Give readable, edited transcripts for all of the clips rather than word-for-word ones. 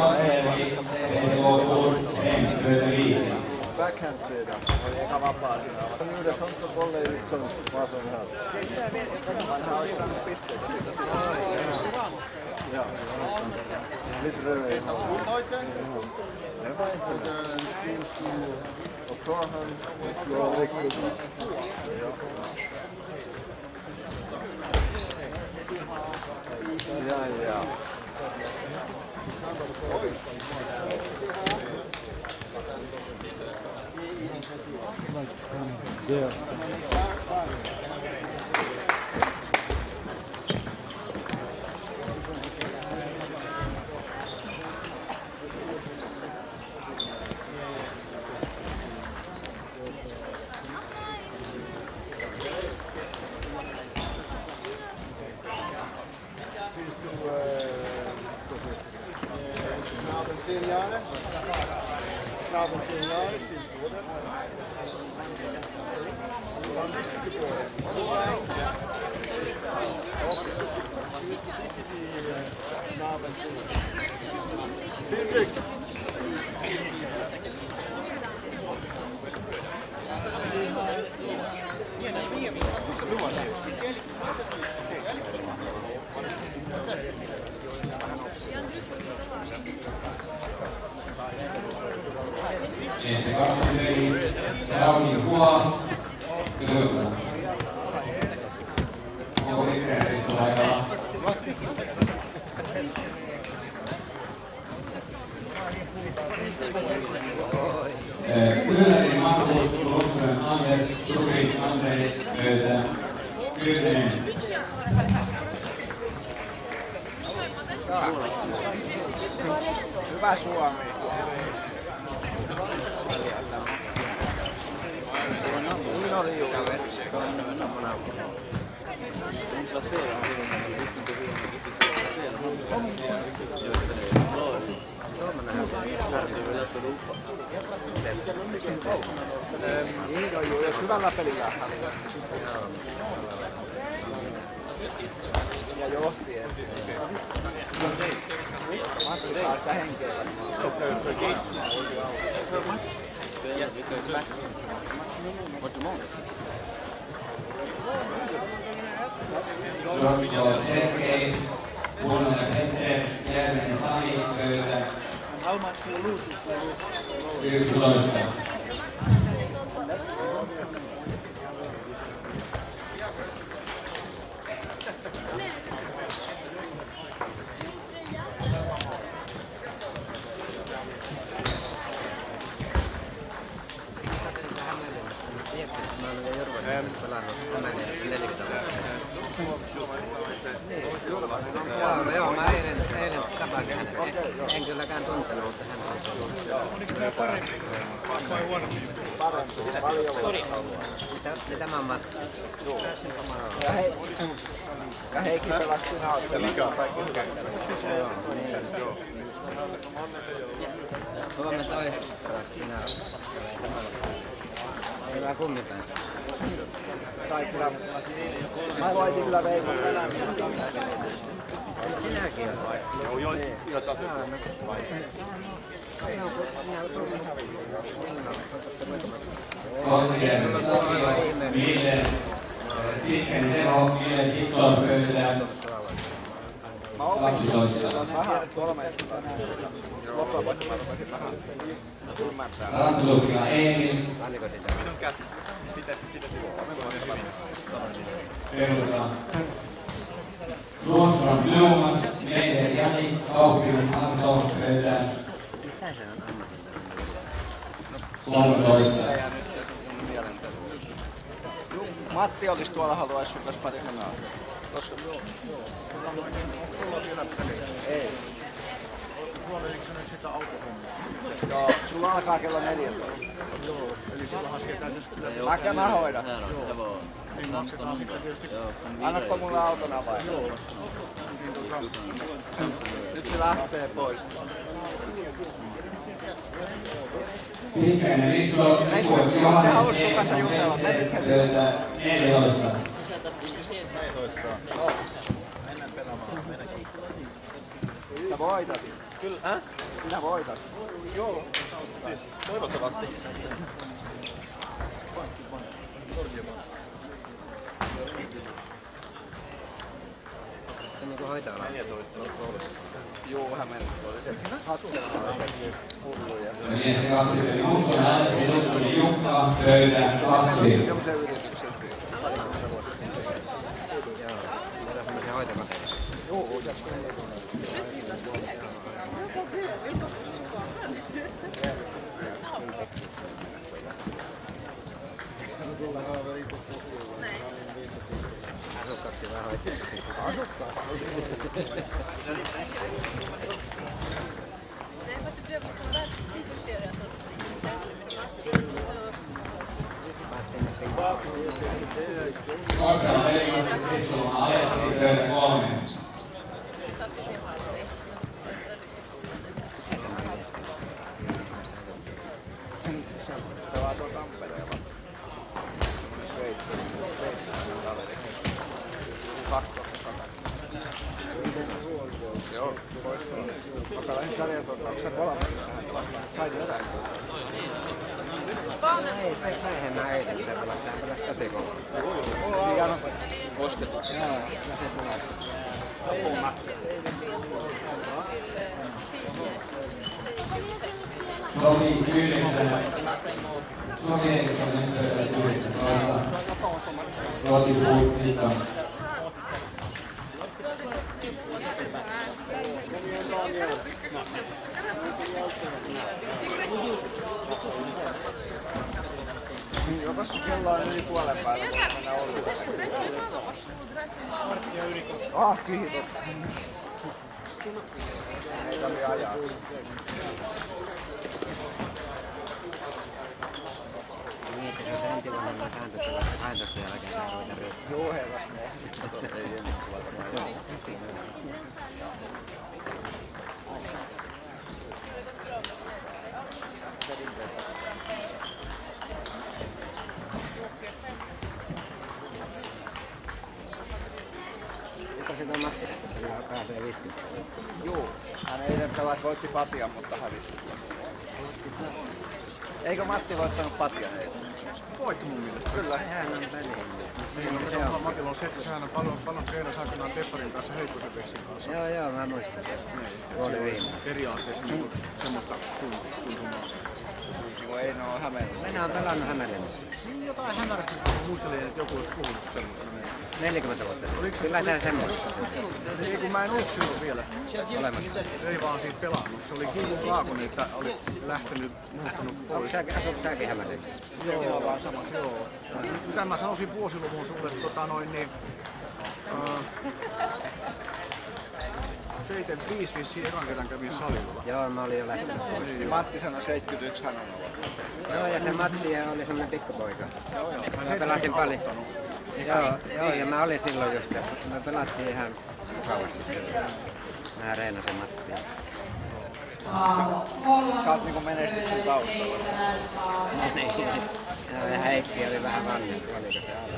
Skotteleri, PK 55. Backhand-sida. Eka vapaa. On yhdessä on volle yksi on vaan se on ihan. Vanha olisi saanut pisteitä siitä. Joo. Nyt rövein. Heute? Heute spielst du auf Vorhand, slår riktigt. Ja, ja. Knaben 10 Jahre, spielst du, oder? Wann bist du geboren? Die Knaben 10 Jahre. Viel Glück! Este kaksiveli, Sauli Hua, Grönland. Onko Vihreästä paikalla? Grönlandin Markus, Lundström, Anders, Suri, Andrei, Pöytä, 10. Hyvä Suomi! Niin oli ju. Niin on ju, jos hyvällä pelillä ja johti ensin. Matti saa sitä henkeä. Juoksu Sergei, Pullonen Petter, Järvinen Sami, Pöytä, 11. Joo, mä eilen tapasin hänet. En kylläkään tuntenut, mutta hän on Sori. Mitä mä oon Matti? Ja Heikki pelasi sinä ottelun. Huomenna toinen pelasi sinä. Hyvä kummipäin. Mä voitin kyllä Veikon pelän. Sinäkin on. Joo, jotain. Kotkien, Ville, Pitkän Tero, Ville Hittor, Pöytä, 12. Rantulokkila Emil, Peuta, Lundström Tuomas, Meijer Jani, Kauppinen Anto, Pöytä, 13. Matti olisi tuolla, haluaisi sun kanssa pari sanaa. Tossa. Sulla on vielä peliä? Ei. Huolehditko sä nyt sitä autohommia? Joo, sulla alkaa kello 14. Joo, eli silloinhan siellä täytyisi kyllä... Mäkin mä hoidan. Niin maksetaan sitten tietysti... Annatko mulle autona vai? Joo. Nyt se lähtee pois. Pitkäinen Risto, Johannes Eekman, Pöytä, 14. Sä voitat. Kyllä. Minä voitan. Joo, siis toivottavasti. Se niinku hoitaa olla. 14. Juu, Hämeen oli hulluja. Miesten kaksi eli Mustonen äänesti Luttunen Jukka, pöytä 2. Semmoisen yrityksen. Joo, meillä on semmosia hoitokoteja. Juu, Asukkaaksi vaan hoitaa. Nej, fast det blev liksom väldigt justerat. Korkealla Veikko Krissulma ajeksi pöytä 3. pelaa tuon Tampereella. Sveitsin kaveri. Joo, loistavaa. Mä pelasin sarjakorvauksen 3. Sain jotain. Ei, se näinhän mä eilen sitä pelasin. Sä pelasit tosi kovaa. Hieno kosketus. Joo, ja se tulee. Tomi 9. Suomi Erikssonen pöydälle 19. Roti Puuttikka. Jokas kello on yli puolen päällä, kun mennään Ouluun. Kiitos. Ei tarvii ajaa. Niin, että se on sen tilanne sääntö pelata 12 jälkeen saa ruveta ryhmään. Joo, herra. Ei ennen kuulta. Mitä sitä Matti sitten pääsee viskistä? Juu, hän eilen voitti Patian, mutta hävisi. Eikö Matti voittanut Patian eilen? Voitti mun mielestä. Kyllä. Hän on väliin. Niin, se on Matilla on se, että sehän on paljon treenasi aikanaan Teffarin kanssa Heikkosepeksin kanssa. Joo, mä muistan. Oli viime. Periaatteessa niin semmoista tuntumaa. Niin ei ne ole Hämeenlinna. Minä oon pelannut Hämeenlinnassa. Niin jotain hämärästi muistelin, että joku olisi puhunut semmoista. 40 vuotta sitten. Oliko se- Kyllä se semmoista. Ei kun mä en ollut silloin vielä. Olemassa. Ei vaan siis pelannut. Se oli Kiukun Kaakonen, että oli lähtenyt, muuttanut pois. Asutko säkin Hämeenlinnassa? Joo, vaan sama. Joo. Mitä mä sanoisin vuosiluvun sulle, 75 vissiin ekan kerran kävin salilla. Joo, mä olin jo lähtenyt pois. Matti sanoi 71 hän on ollut. Joo, ja se Matti oli semmonen pikkupoika. Mä pelasin paljon. Joo, ja mä olin silloin just, ja me pelattiin ihan mukavasti silloin. Mä reenasin Mattia. Sä oot niinku menestyksen taustalla. Joo, ja Heikki oli vähän vanhempi, oliko se ala?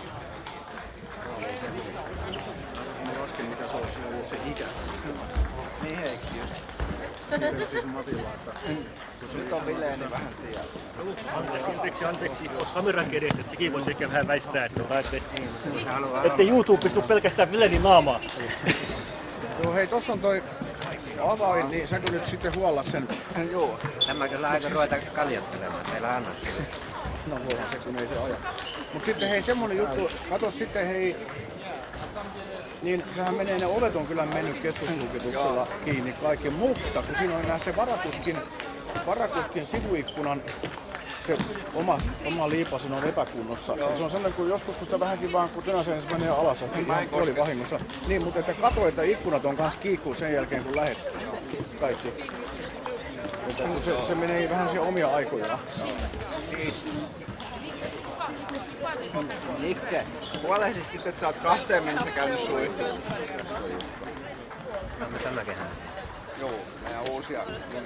Mä laskin mitä se olisi ollut se ikä. Niin Heikki just. Siis Matilla, että Nyt on Vileen, niin vähän tiedä. Anteeksi, oot kameran edessä, että sekin voisi ehkä vähän väistää, Haluaa ettei YouTubessa tule pelkästään Vilenin naamaa. joo, hei, tossa on toi avain, niin säkö nyt sitten huollat sen? Joo. Tämä kyllä aika ruveta kaljottelemaan, teillä anna sille. No voihan se, kun ei se aja. Mut sitten hei, semmonen juttu, kato sitten hei, niin sehän menee, ne ovet on kyllä mennyt keskuslukituksella kiinni kaikki, mutta kun siinä on enää se varakuskin sivuikkunan se oma liipasin on epäkunnossa. Ja se on sellainen, kun joskus kun sitä vähänkin vaan kun tönäsen se menee alas, asti ihan oli vahingossa. Niin, mutta että kato, että ikkunat on kans kiikkuu sen jälkeen kun lähet kaikki. Että kun se menee vähän siihen omia aikojaan. Nikke, huolehdi sitten, että sä oot 2 mennessä käynyt suihkussa. No, tämäkin hän. Joo, meidän uusia.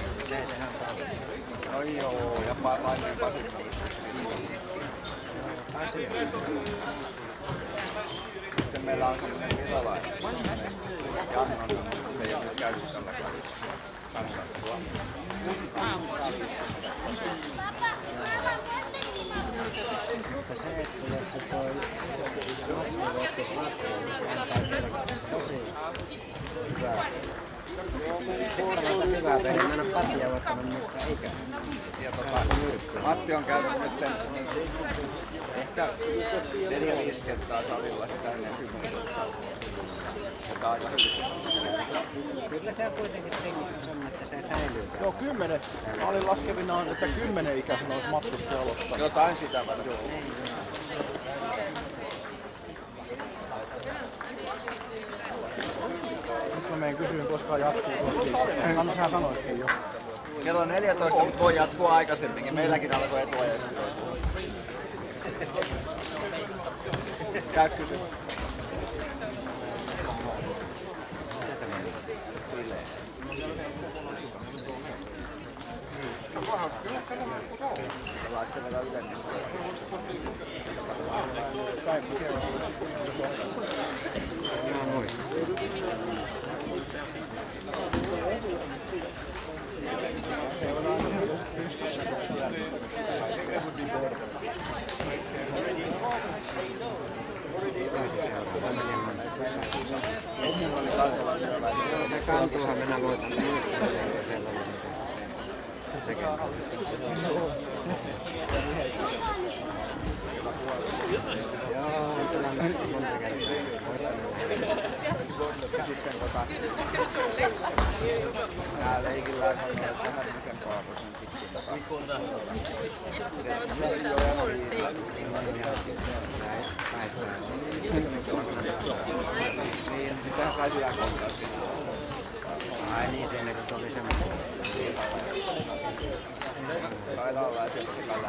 Oi joo, ja lainoin Pasin. Sitten meillä on semmoinen virolainen. Jannon, ei ole käynyt tällä kaudella. Mutta se, että jos se toi matsi voittaisi Latvian, niin se antaa kyllä tosi hyvää. Hyvää peliä. Mä en ole Pattia voittanut mitään ikäistä. Ja Matti on käynyt nyt ehkä 4-5 kertaa salilla sitä ennen 10 kertaa. Tämä on aika hyvin. Kyllä se on kuitenkin tengissä semmoinen, että se säilyy. Joo, 10. Mä olin laskevinaan, että 10 ikäisenä olisi Mattusti aloittanut. Jotain sitä välillä. Nyt mä menen kysyin, koska jatkuu tuo. Anna sähän sanoitkin jo. Kello 14, mutta voi jatkua aikaisemminkin. Meilläkin alkoi etuajasta. Käy kysy. Se kantuuhan minä luotan Nää leikillä on vähän isempaa niin, sitähän sai hyvää kohtaa siinä. Ai niin, siinä kun oli semmoinen. Taitaa olla sieltä sisällä.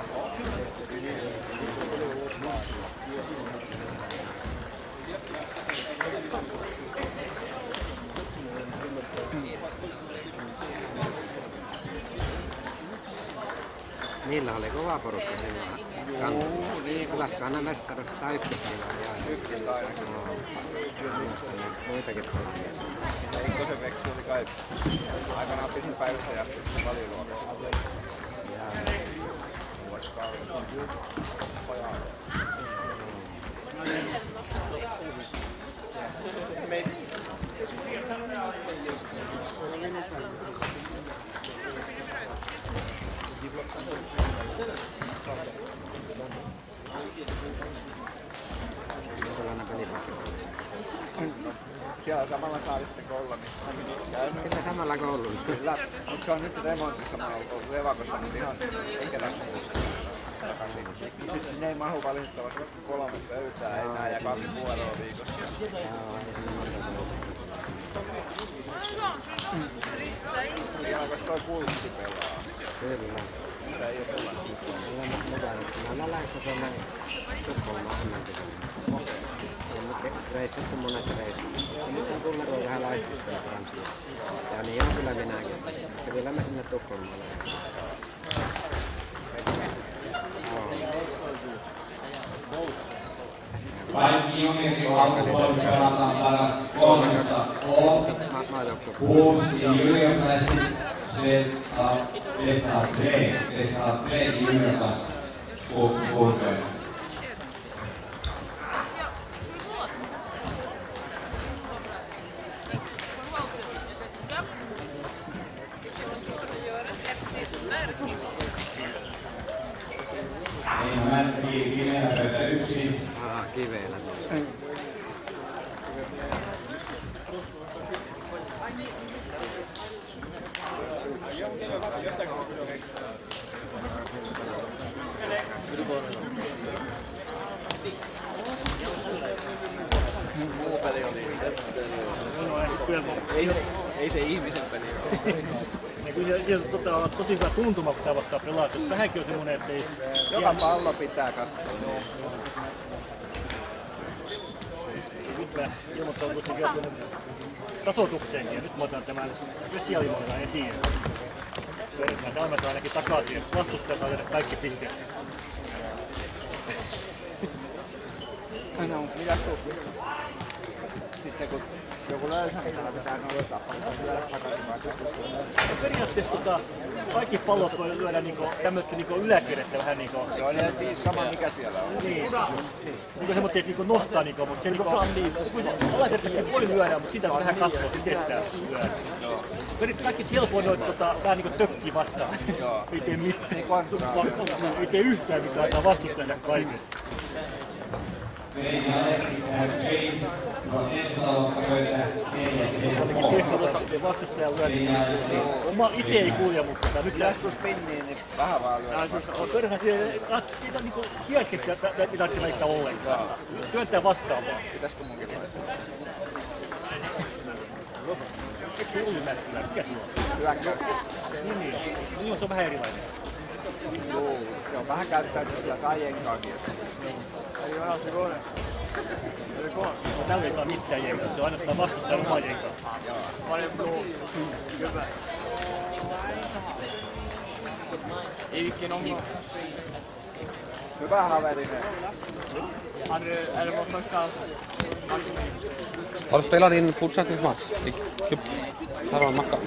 Niillä oli kova porukka silloin. Yläskannan mestaruus tai ykkösillä oli Ykköstä ainakin. muitakin porukkia. Eikkosen Veksi oli kai aikanaan pisin päivystäjäksi valiluokassa. Siellä samalla saaristen koululla, missä minä käyn. Sillä samalla koululla. Kyllä, mutta se on nyt remontissa, mä oon ollut Levakossa nyt ihan Etelässä takaisin. Sitten sinne ei mahu valitettavasti 3 pöytää enää ja 2 vuoroa viikossa. Ja alkois toi pulssi pelaa. Kyllä. Sitä ei oo pelannut. Mä olen lähdössä tuonne Tukholmaan ammattikorkeakouluun. On nyt reissattu monet reissut. Nyt on tullut vähän laiskista ja Franssia. Ja niin on kyllä minäkin. Kyllä mä sinne Tukholmaan. Kaikki juniorit alkuvuosi pelataan paras 3A. 6 juniorklassis SA3 juniorklass Skårberg. Märki Kivelä pöytä 1. Kivelä. Muu peli oli ei se ihmisen peli ole. Ja kyllä sieltä on tosi hyvä tuntuma, kun tää vastaa pelaa. Jos vähänkin on semmonen, ettei... Joka pallo pitää katsoa. Nyt mä ilmoittanut kuitenkin jo tuonne tasoitukseenkin ja nyt mä otan tämän spesiaalimoilla esiin. Mä tämän mä saan ainakin takaisin, että vastustaja saa tehdä kaikki pisteet. No, mitäs tuu? Sitten kun joku löysä, mitä pitää noudattaa, lyödä takaisin vai Periaatteessa kaikki pallot voi lyödä tämmöistä yläkädettä vähän niinku. joo, ne sama mikä siellä on. Niin. Niinku semmoinen, että nostaa mutta se alakädettä voi lyödä, mutta siitä vähän katsoa, että kestää lyödä. Periaatteessa helpoin noita vähän niinku tökkii vastaan. Ei tee mitään. Ei tee yhtään mitään, antaa vastustajille kaiken. Vastustaja lyö. Oma ite ei kulje, mutta nyt Joskus pinniin, niin vähän vaan lyö. Perhän siihen kierkeksi, mitä ei väittää ollenkaan. Työntää vastaan vaan. Pitäisikö munkin laittaa? Eikö se ylimääräinen? Mikä se on? Hyväkö? Niin, se on vähän erilainen. Joo, se on vähän käyttäytyy sillä kaijenkaakin. Eli vähän se kone. No, tällä ei saa mitään jenkaa, se on ainoastaan vastustajan oma jenkaa. Paljon blue. Hyvä. Ei vilken omgång. Hyvä haverinen. Är det vår första match? Har du spelat din fortsättningsmatch? Här har en macka.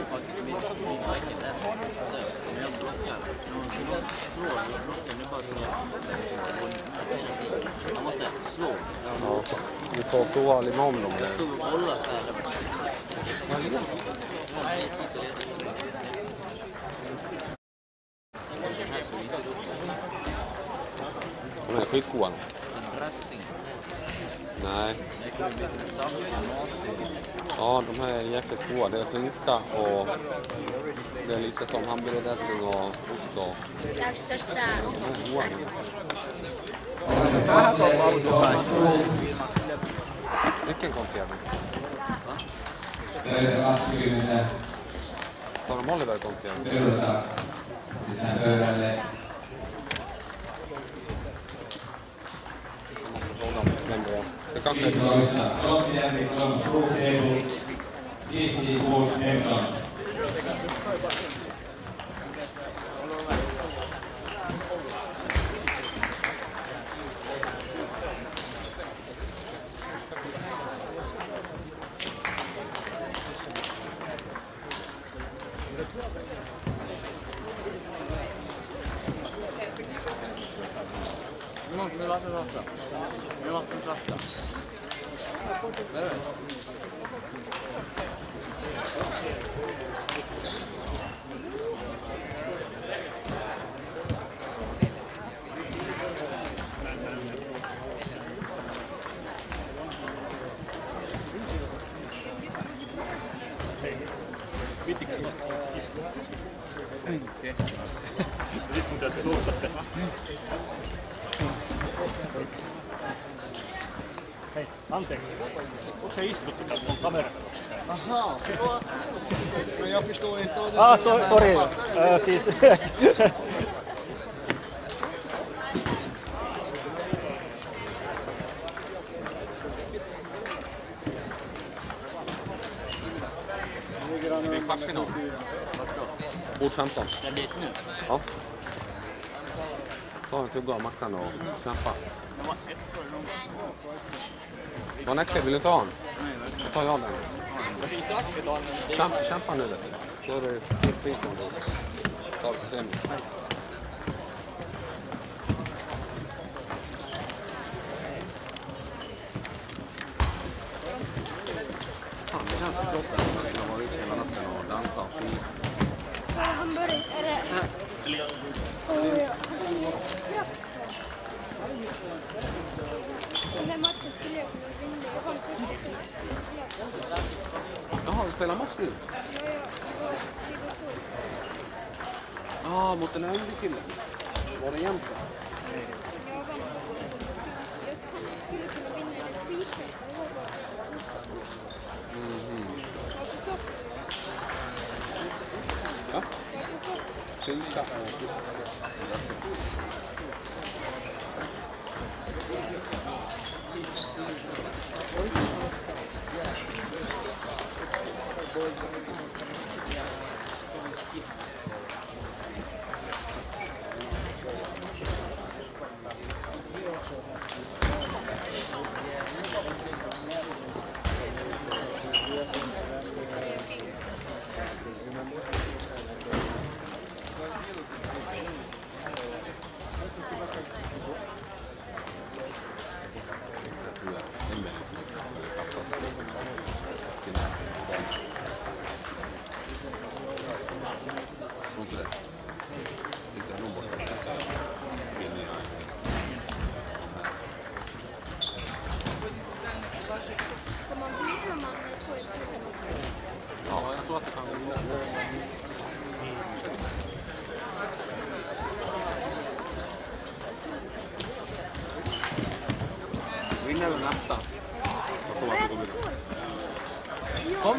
Man måste slå. Ja, du får prova lite om dem. Jag stod och bollade så här. De är skitgoda. Dressing. Nej. Det kommer bli sina saker. Ja, de här är jäkligt goda. Det är skinka och det är lite som hamburgardressing och ost och... Vilken kontiainen? Tar de Oliver kontiainen? Det kanske är Nu låter det rata. Nu låter det rata. Pitikö sinä istua? Nyt mun täytyy nousta tästä. Hei, anteeksi. Onko se istuttu tässä mun kameralla? Aha, men jag förstår inte vad du säger. Sorry. Siis... Det är kvartsfinal. Ord 15. Jag vet nu. Ja. Ta en tugga av mackan och knappa. Var näcker, vill du ta den? Då tar jag den. Kämpa nu. Då är det prisen då. Ta det sen. Fan, det känns så gott att jag var ute hela natten och dansade och sjungit. Hamburg, är det? Den här matchen skulle jag kunna vinna. Jag har en Jaha, du spelar match nu? Ja, mot den här äldre killen. Var det jämnt? Jag vann. Jag skulle kunna vinna den skiten. Ja? Skinka och ost.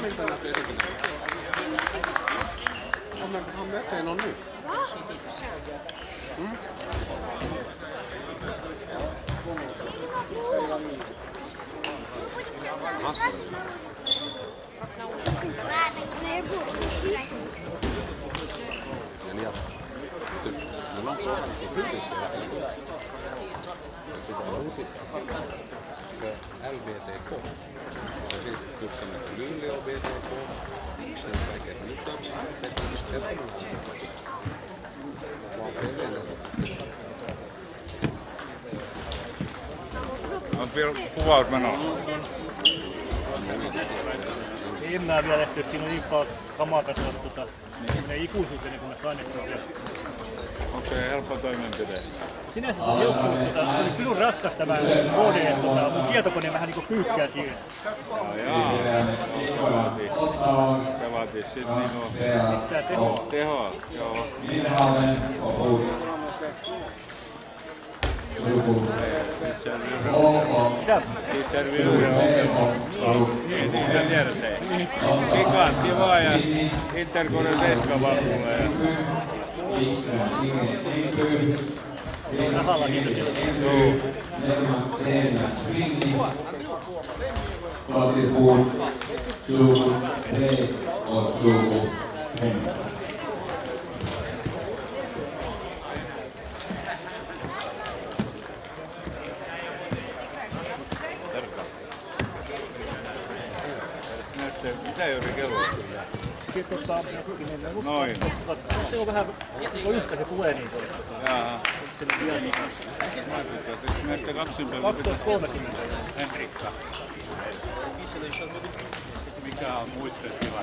miltä näkyy esikin. Onnekohan me eteen on nyt. Eli mulla on kohdallisesti hyvin siellä. Pitää olla uusi se LBTK. Ja siis kutsumme Lyli LBTK. Se on kaikkein nyt on on vielä kuvaus menossa. En mä vielä ehtinyt, siinä on niin paljon samaa katsoa ne ikuisuuteen, kun me sainettiin vielä. Onko se helppo toimenpide? Sinänsä se on helppo, mutta se oli kyllä raskas tämä kode, että mun tietokone vähän niinku kyykkää siihen. Jaa, se vaatii sitten niinku Missään tehoa. Tehoa, joo. Mitä? Mitä tiedätte? Gigantti vaan ja Interconnect 7 valtuulee. Rahalla siitä siellä. Mitä juuri kello? Siis Noin. se on vähän yhtä se tulee niin kuin. Jaaha. Se on vielä niin. Näistä 12.30. Henrikka. Mikä on muistetila?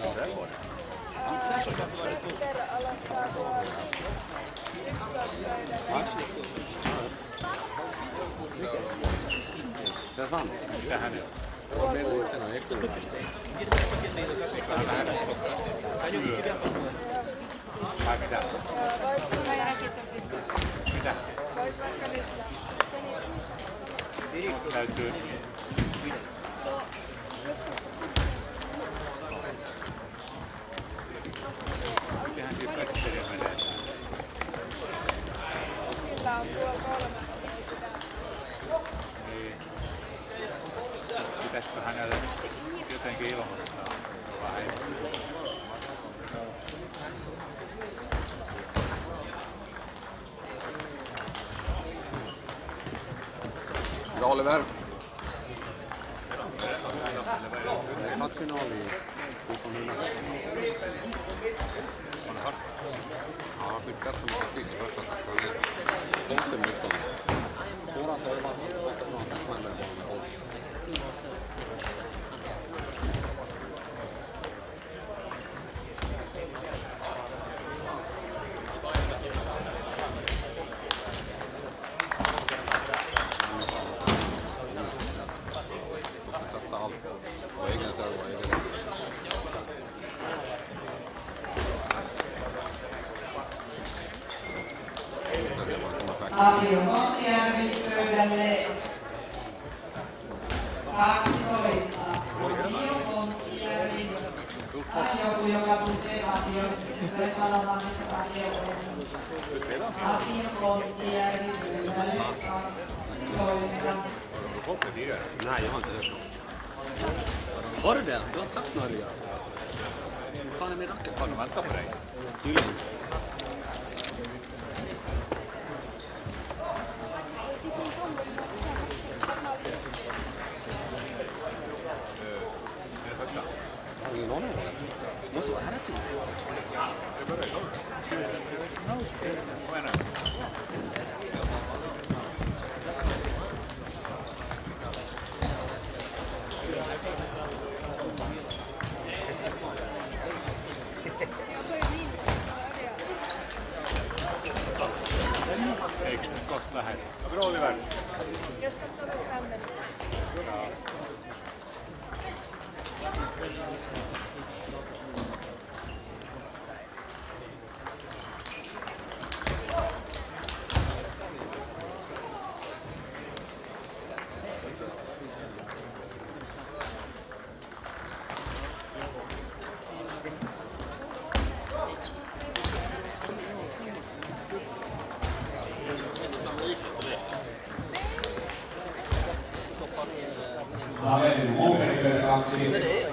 Mitä hänellä? Vai mitä? Mitä? Täytyy... Mitenhän siitä Petteriä menee? Sillä on tuolla 3. Niin. Pitäisikö hänelle nyt jotenkin ilmoittaa? Vai ei? Ja Oliver. 2-0. Onhan? Ja, nyt katsomassa kiinnostaa takkaan. Ponssen nyt on. Suoraan se oli vaan tämmöinen 3. Tapio Kontijärvi pöydälle 12. Tapio Kontijärvi. Joku, joka tuntee Tapio, tulee sanomaan, missä Tapio on. Tapio Kontijärvi pöydälle 12. Nej, jag har inte hört något. Har du det? Du har inte sagt något, Elias? Vad fan är min racket? Har de väntat på dig? Tydligen. Ingen aning om det. Måste vara här sen. Eikö nyt kohta lähde? Bra Oliver. Jag ska ta upp handen. 2